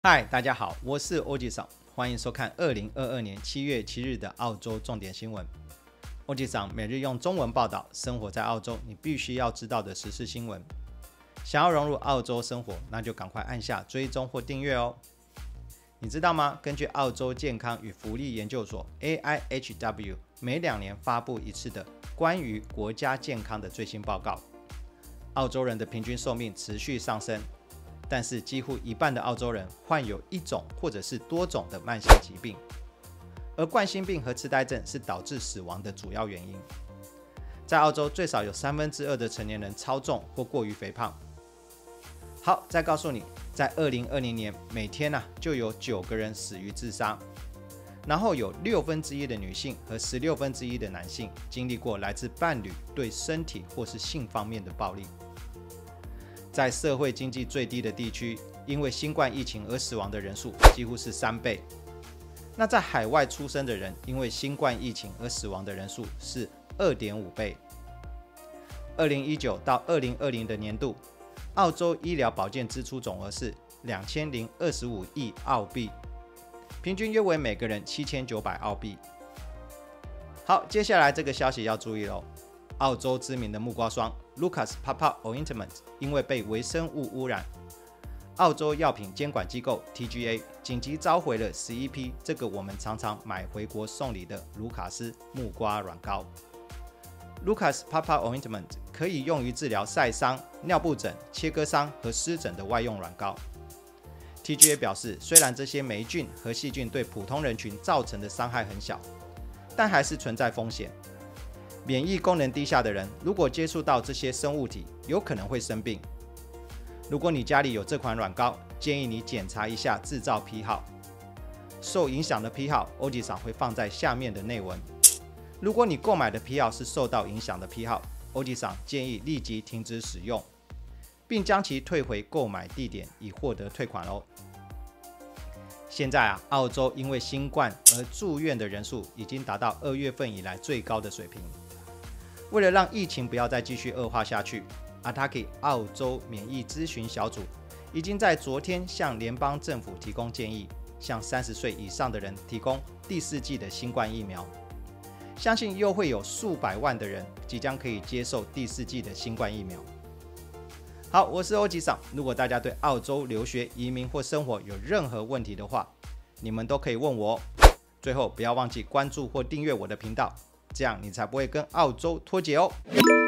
嗨，大家好，我是欧吉桑，欢迎收看2022年7月7日的澳洲重点新闻。欧吉桑每日用中文报道生活在澳洲你必须要知道的时事新闻。想要融入澳洲生活，那就赶快按下追踪或订阅哦。你知道吗？根据澳洲健康与福利研究所 AIHW 每2年发布一次的关于国家健康的最新报告，澳洲人的平均寿命持续上升。但是几乎一半的澳洲人患有一种或者是多种的慢性疾病，而冠心病和痴呆症是导致死亡的主要原因。在澳洲，最少有2/3的成年人超重或过于肥胖。好，再告诉你，在2020年，每天就有9个人死于自杀，然后有1/6的女性和1/16的男性经历过来自伴侣对身体或是性方面的暴力。在社会经济最低的地区，因为新冠疫情而死亡的人数几乎是3倍。那在海外出生的人，因为新冠疫情而死亡的人数是2.5倍。2019到2020的年度，澳洲医疗保健支出总额是2025亿澳币，平均约为每个人7900澳币。好，接下来这个消息要注意喽。澳洲知名的木瓜霜 Lucas Papa Ointment 因为被微生物污染，澳洲药品监管机构 TGA 紧急召回了11批这个我们常常买回国送礼的卢卡斯木瓜软膏。Lucas Papa Ointment 可以用于治疗晒伤、尿布疹、切割伤和湿疹的外用软膏。TGA 表示，虽然这些霉菌和细菌对普通人群造成的伤害很小，但还是存在风险。免疫功能低下的人，如果接触到这些生物体，有可能会生病。如果你家里有这款软膏，建议你检查一下制造批号。受影响的批号，欧吉桑会放在下面的内文。如果你购买的批号是受到影响的批号，欧吉桑建议立即停止使用，并将其退回购买地点以获得退款哦。现在澳洲因为新冠而住院的人数已经达到2月份以来最高的水平。为了让疫情不要再继续恶化下去， ATAKI 澳洲免疫咨询小组已经在昨天向联邦政府提供建议，向30岁以上的人提供第4剂的新冠疫苗。相信又会有数百万的人即将可以接受第4剂的新冠疫苗。好，我是欧吉桑。如果大家对澳洲留学、移民或生活有任何问题的话，你们都可以问我哦。最后，不要忘记关注或订阅我的频道，这样你才不会跟澳洲脱节哦。